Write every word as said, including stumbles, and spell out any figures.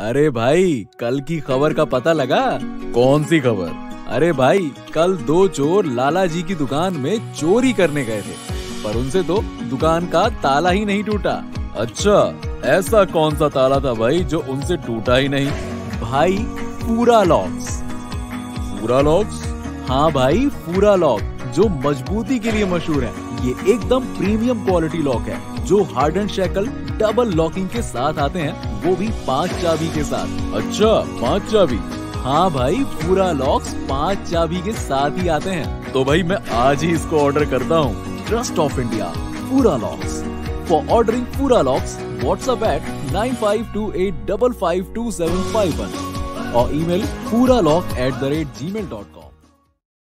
अरे भाई, कल की खबर का पता लगा? कौन सी खबर? अरे भाई, कल दो चोर लाला जी की दुकान में चोरी करने गए थे, पर उनसे तो दुकान का ताला ही नहीं टूटा। अच्छा, ऐसा कौन सा ताला था भाई जो उनसे टूटा ही नहीं? भाई, पूरा लॉक्स। पूरा लॉक्स? हाँ भाई, पूरा लॉक जो मजबूती के लिए मशहूर है। ये एकदम प्रीमियम क्वालिटी लॉक है जो hard and shackle double locking के साथ आते हैं, वो भी पांच चाबी के साथ। अच्छा, पांच चाबी? हाँ भाई, पूरा लॉक्स पांच चाबी के साथ ही आते हैं। तो भाई मैं आज ही इसको ऑर्डर करता हूँ। Trust of India, Pura locks. For ordering Pura locks, WhatsApp at nine five two eight five five two seven five one और email Pura lock at the rate gmail dot com.